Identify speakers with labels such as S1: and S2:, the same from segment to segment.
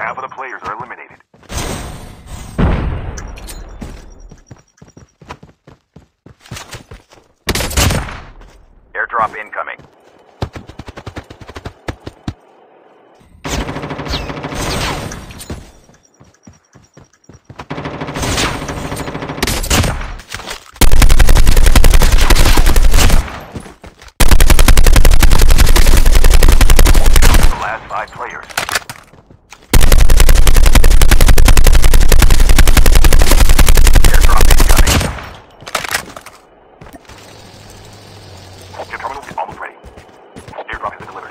S1: Half of the players are eliminated. Airdrop incoming. The last 5 players. Airdrop incoming. Your terminal is almost ready. Airdrop has been delivered.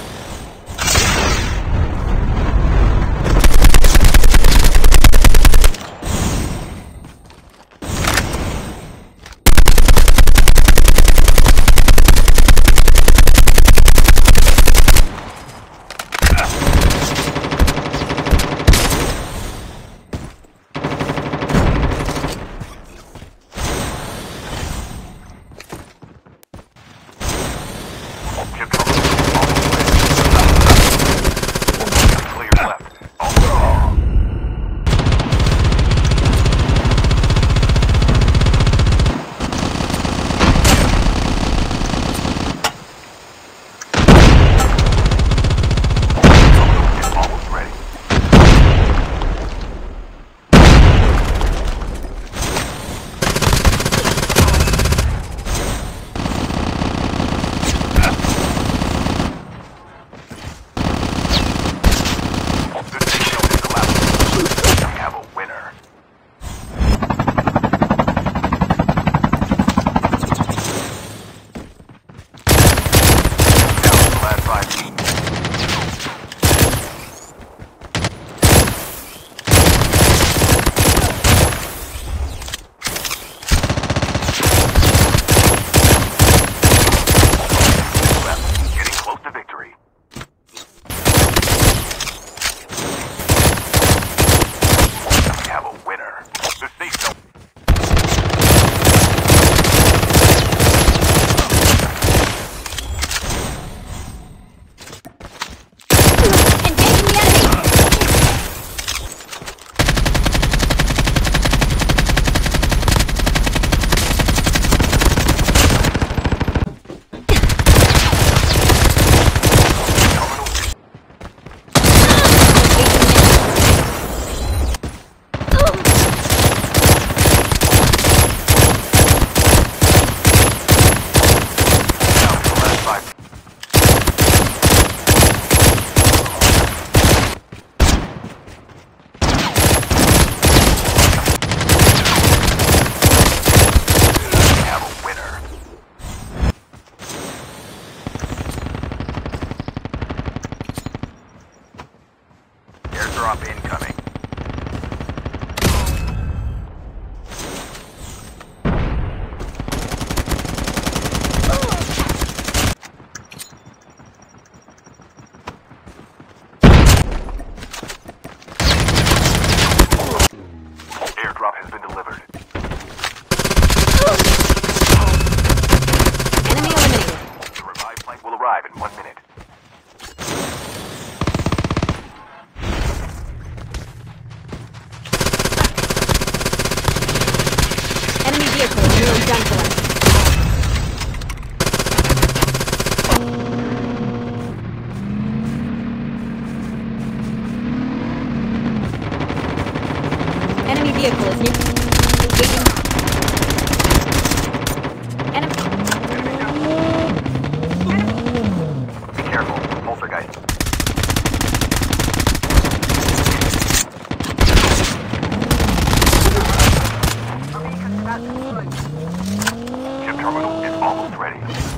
S1: Your terminal is almost ready. Players left. Almost ready. The signal is collapsing. We have a winner. Down to the last 5 teams. Left. Getting close to victory. We have a winner. The safe zone.
S2: Engaging the enemy!
S1: Terminal is down to the last 5. We have a winner. Airdrop incoming. Airdrop has been delivered.
S2: Enemy eliminated.
S1: The revived flight will arrive in 1 minute.
S2: Enemy vehicle is nearly done for. Enemy vehicle is near. Engaging. Enemy.
S1: Be careful. Poltergeist. Chip terminal is almost ready.